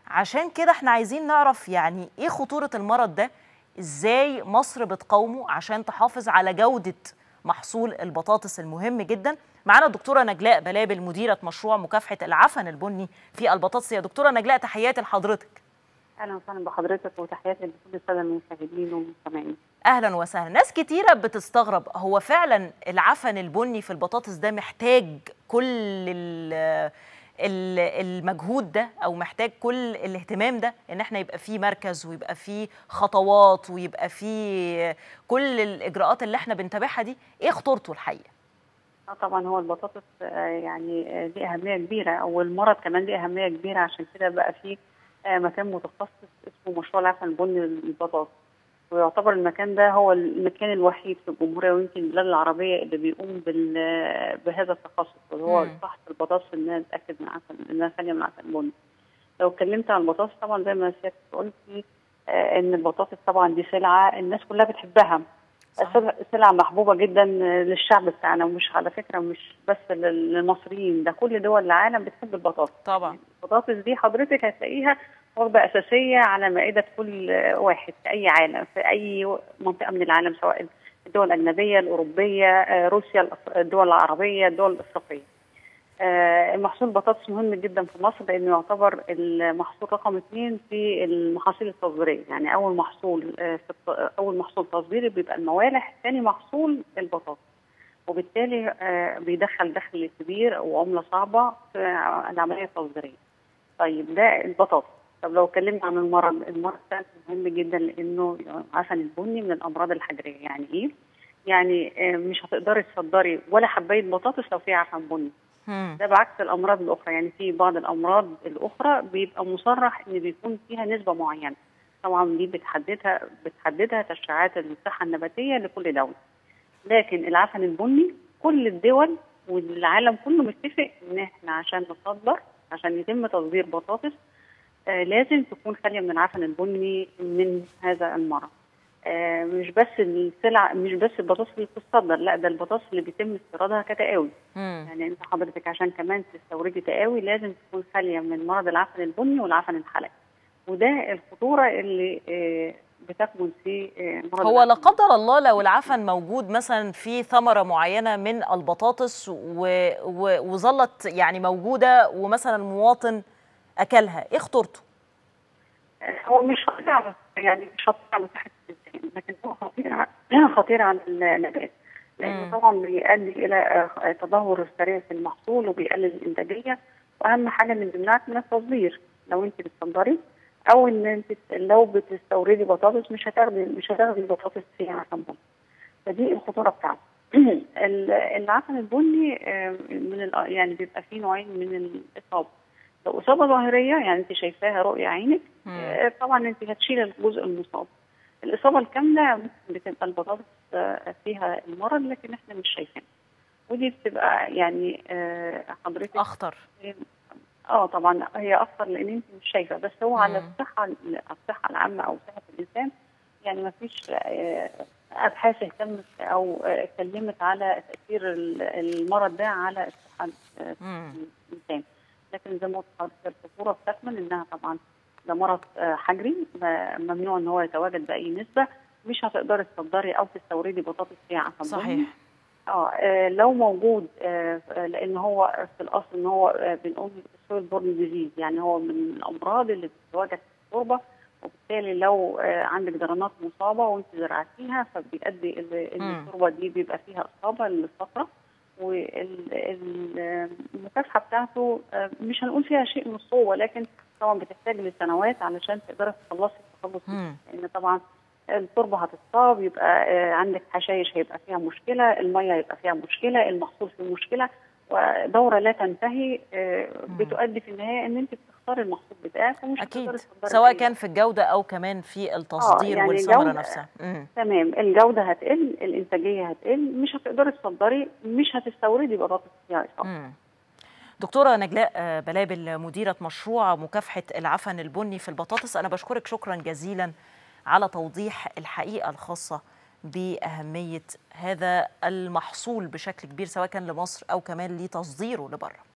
عشان كده احنا عايزين نعرف يعني ايه خطورة المرض ده، ازاي مصر بتقاومه عشان تحافظ على جودة محصول البطاطس المهم جدا. معانا الدكتورة نجلاء بلابل مديرة مشروع مكافحة العفن البني في البطاطس. يا دكتورة نجلاء، تحياتي لحضرتك. اهلا وسهلا بحضرتك وتحياتي لكل الساده المشاهدين والمستمعين. اهلا وسهلا. ناس كتيره بتستغرب، هو فعلا العفن البني في البطاطس ده محتاج كل المجهود ده، او محتاج كل الاهتمام ده، ان احنا يبقى فيه مركز ويبقى فيه خطوات ويبقى فيه كل الاجراءات اللي احنا بنتابعها دي؟ ايه خطورته الحقيقه؟ طبعا هو البطاطس يعني دي اهميه كبيره، او المرض كمان دي اهميه كبيره، عشان كده بقى فيه مكان متخصص اسمه مشروع العفن البني للبطاطس، ويعتبر المكان ده هو المكان الوحيد في الجمهوريه ويمكن البلاد العربيه اللي بيقوم بهذا التخصص، اللي هو فحص البطاطس انها تتاكد من عفن، انها خاليه من عفن بني. لو اتكلمت عن البطاطس، طبعا زي ما سيادتك قلتي ان البطاطس طبعا دي سلعه الناس كلها بتحبها، سلعه محبوبه جدا للشعب بتاعنا، ومش على فكره مش بس للمصريين، ده كل دول العالم بتحب البطاطس. طبعا البطاطس دي حضرتك هتلاقيها وجبه اساسيه على مائده كل واحد في اي عالم، في اي منطقه من العالم، سواء الدول الاجنبيه، الاوروبيه، روسيا، الدول العربيه، الدول الافريقيه. محصول البطاطس مهم جدا في مصر، لانه يعتبر المحصول رقم 2 في المحاصيل التصديريه، يعني اول محصول تصديري بيبقى الموالح، ثاني محصول البطاطس، وبالتالي بيدخل دخل كبير وعمله صعبه في العمليه التصديريه. طيب ده البطاطس. طب لو اتكلمنا عن المرض ده مهم جدا، لانه عفن البني من الامراض الحجريه. يعني ايه؟ يعني مش هتقدري تصدري ولا حبايه بطاطس لو فيها عفن بني. ده بعكس الامراض الاخرى، يعني في بعض الامراض الاخرى بيبقى مصرح ان بيكون فيها نسبه معينه، طبعا دي بتحددها تشريعات الصحه النباتيه لكل دوله. لكن العفن البني كل الدول والعالم كله متفق ان احنا عشان نصدر، عشان يتم تصدير بطاطس لازم تكون خاليه من العفن البني من هذا المرض. مش بس السلع، مش بس البطاطس اللي بتتصدر، لا ده البطاطس اللي بيتم استيرادها كتقاوي. يعني انت حضرتك عشان كمان تستوردي تقاوي لازم تكون خاليه من مرض العفن البني والعفن الحلقي، وده الخطوره اللي بتكمن في مرض هو لا قدر الله لو العفن موجود مثلا في ثمره معينه من البطاطس وظلت يعني موجوده، ومثلا مواطن اكلها، ايه خطورته؟ هو مش خطير، يعني مش خطير على صحه الانسان، لكن هو خطير على النبات، لانه طبعا بيؤدي الى تدهور السريع في المحصول وبيقلل الانتاجيه، واهم حاجه ان بيمنعك من التصدير. لو انت بتصدري او ان انت لو بتستوردي بطاطس مش هتاخدي البطاطس فيها عفن بني، فدي الخطوره بتاعته. العفن البني يعني بيبقى فيه نوعين من الاصابه. لو اصابه ظاهريه يعني انت شايفاها رؤيه عينك، طبعا انت هتشيل الجزء المصاب. الاصابه الكامله بتبقى البطاطس فيها المرض لكن احنا مش شايفينها، ودي بتبقى يعني حضرتك اخطر. طبعا هي اخطر لان انت مش شايفه، بس هو على الصحه العامه او صحه الانسان يعني ما فيش ابحاث اهتمت او اتكلمت على تاثير المرض ده على الصحه الانسان. لكن زي ما قلت حضرتك الخطوره بتكمن انها طبعا ده مرض حجري ممنوع ان هو يتواجد باي نسبه، مش هتقدري تصدري او تستوردي بطاطس فيها عفن بني. صحيح. لو موجود لان هو في الاصل ان هو بنقول سويل بورن ديزيز، يعني هو من الامراض اللي بتتواجد في التربه، وبالتالي لو عندك درانات مصابه وانت زرعتيها فبيؤدي ان التربه دي بيبقى فيها اصابه للصفرة، والمكافحه بتاعته مش هنقول فيها شيء من الصعوبه، لكن طبعا بتحتاج لسنوات علشان تقدري تخلصي التخلص منه، لان طبعا التربه هتتصاب، يبقى عندك حشائش هيبقى فيها مشكله، الميه هيبقى فيها مشكله، المحصول فيه مشكله، ودوره لا تنتهي بتؤدي في النهايه ان انت بتخسري المحصول بتاعك ومش اكيد، سواء كان في الجوده او كمان في التصدير يعني والثمره نفسها. تمام، الجوده هتقل، الانتاجيه هتقل، مش هتقدري تصدري، مش هتستوردي بطاطس فيها اصابه. دكتورة نجلاء بلابل مديرة مشروع مكافحة العفن البني في البطاطس، أنا بشكرك شكرا جزيلا على توضيح الحقيقة الخاصة بأهمية هذا المحصول بشكل كبير، سواء كان لمصر أو كمان لتصديره لبره.